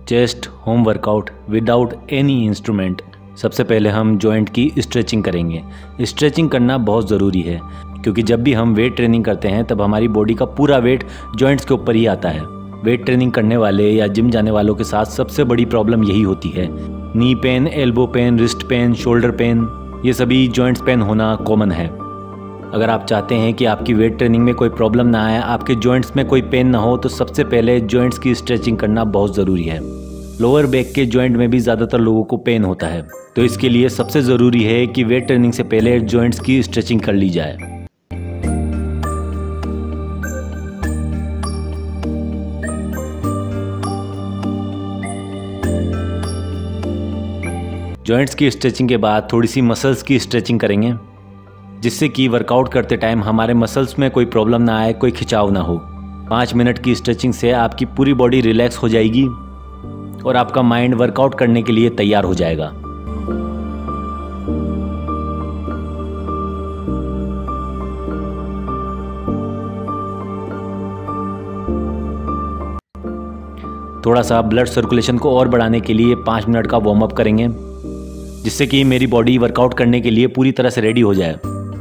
Chest home workout without any instrument. सबसे पहले हम जॉइंट की स्ट्रेचिंग करेंगे। स्ट्रेचिंग करना बहुत ज़रूरी है क्योंकि जब भी हम वेट ट्रेनिंग करते हैं तब हमारी बॉडी का पूरा वेट जॉइंट्स के ऊपर ही आता है। वेट ट्रेनिंग करने वाले या जिम जाने वालों के साथ सबसे बड़ी प्रॉब्लम यही होती है। Knee pain, elbow pain, wrist pain, shoulder pain, ये सभी जॉइंट्स पेन होना कॉमन है। अगर आप चाहते हैं कि आपकी वेट ट्रेनिंग में कोई प्रॉब्लम ना आए, आपके जॉइंट्स में कोई पेन ना हो, तो सबसे पहले जॉइंट्स की स्ट्रेचिंग करना बहुत ज़रूरी है। लोअर बैक के जॉइंट में भी ज़्यादातर लोगों को पेन होता है, तो इसके लिए सबसे ज़रूरी है कि वेट ट्रेनिंग से पहले जॉइंट्स की स्ट्रेचिंग कर ली जाए। जॉइंट्स की स्ट्रेचिंग के बाद थोड़ी सी मसल्स की स्ट्रेचिंग करेंगे, जिससे कि वर्कआउट करते टाइम हमारे मसल्स में कोई प्रॉब्लम ना आए, कोई खिंचाव ना हो। 5 मिनट की स्ट्रेचिंग से आपकी पूरी बॉडी रिलैक्स हो जाएगी और आपका माइंड वर्कआउट करने के लिए तैयार हो जाएगा। थोड़ा सा ब्लड सर्कुलेशन को और बढ़ाने के लिए 5 मिनट का वार्म अप करेंगे, जिससे कि मेरी बॉडी वर्कआउट करने के लिए पूरी तरह से रेडी हो जाए।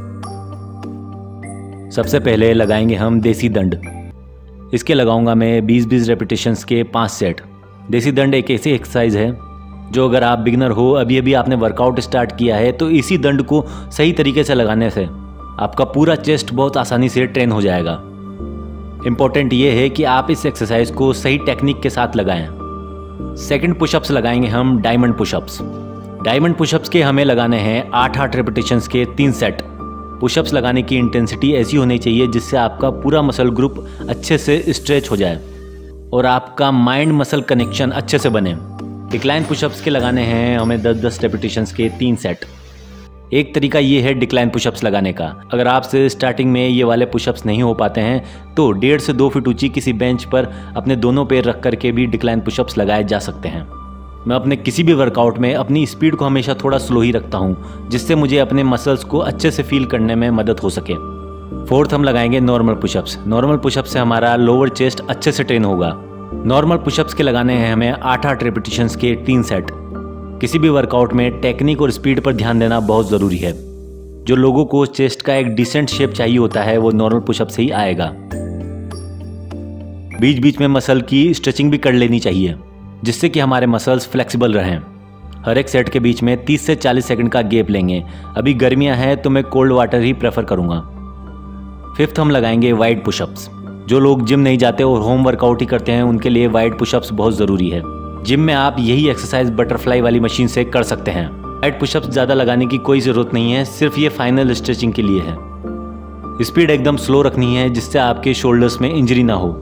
सबसे पहले लगाएंगे हम देसी दंड। इसके लगाऊंगा मैं 20-20 रेपिटेशंस के 5 सेट। देसी दंड एक ऐसी एक्सरसाइज है जो अगर आप बिगिनर हो, अभी अभी आपने वर्कआउट स्टार्ट किया है, तो इसी दंड को सही तरीके से लगाने से आपका पूरा चेस्ट बहुत आसानी से ट्रेन हो जाएगा। इम्पोर्टेंट ये है कि आप इस एक्सरसाइज को सही टेक्निक के साथ लगाएं। सेकंड पुशअप्स लगाएंगे हम डायमंड पुशअप्स। डायमंड पुशअप्स के हमें लगाने हैं 8-8 रेपिटेशंस के 3 सेट। पुशअप्स लगाने की इंटेंसिटी ऐसी होनी चाहिए जिससे आपका पूरा मसल ग्रुप अच्छे से स्ट्रेच हो जाए और आपका माइंड मसल कनेक्शन अच्छे से बने। डिक्लाइन पुशअप्स के लगाने हैं हमें 10-10 रेपिटेशंस के 3 सेट। एक तरीका ये है डिक्लाइन पुशअप्स लगाने का। अगर आपसे स्टार्टिंग में ये वाले पुशअप्स नहीं हो पाते हैं तो 1.5 से 2 फीट ऊंची किसी बेंच पर अपने दोनों पैर रख करके भी डिक्लाइन पुशअप्स लगाए जा सकते हैं। मैं अपने किसी भी वर्कआउट में अपनी स्पीड को हमेशा थोड़ा स्लो ही रखता हूँ, जिससे मुझे अपने मसल्स को अच्छे से फील करने में मदद हो सके। फोर्थ हम लगाएंगे नॉर्मल पुशअप्स। नॉर्मल पुशअप्स से हमारा लोअर चेस्ट अच्छे से ट्रेन होगा। नॉर्मल पुशअप्स के लगाने हैं हमें 8-8 रेपिटेशंस के 3 सेट। किसी भी वर्कआउट में टेक्निक और स्पीड पर ध्यान देना बहुत ज़रूरी है। जो लोगों को चेस्ट का एक डिसेंट शेप चाहिए होता है वो नॉर्मल पुशअप से ही आएगा। बीच बीच में मसल की स्ट्रेचिंग भी कर लेनी चाहिए, जिससे कि हमारे मसल्स फ्लेक्सिबल रहें। हर एक सेट के बीच में 30 से 40 सेकंड का गैप लेंगे। अभी गर्मियां हैं तो मैं कोल्ड वाटर ही प्रेफर करूंगा। फिफ्थ हम लगाएंगे वाइड पुशअप्स। जो लोग जिम नहीं जाते और होम वर्कआउट ही करते हैं उनके लिए वाइड पुशअप्स बहुत ज़रूरी है। जिम में आप यही एक्सरसाइज बटरफ्लाई वाली मशीन से कर सकते हैं। वाइड पुशअप्स ज़्यादा लगाने की कोई ज़रूरत नहीं है, सिर्फ ये फाइनल स्ट्रेचिंग के लिए है। स्पीड एकदम स्लो रखनी है जिससे आपके शोल्डर्स में इंजरी ना हो।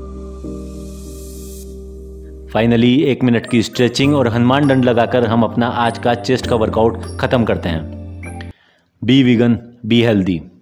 फाइनली 1 मिनट की स्ट्रेचिंग और हनुमान दंड लगाकर हम अपना आज का चेस्ट का वर्कआउट खत्म करते हैं। Be vegan, be healthy.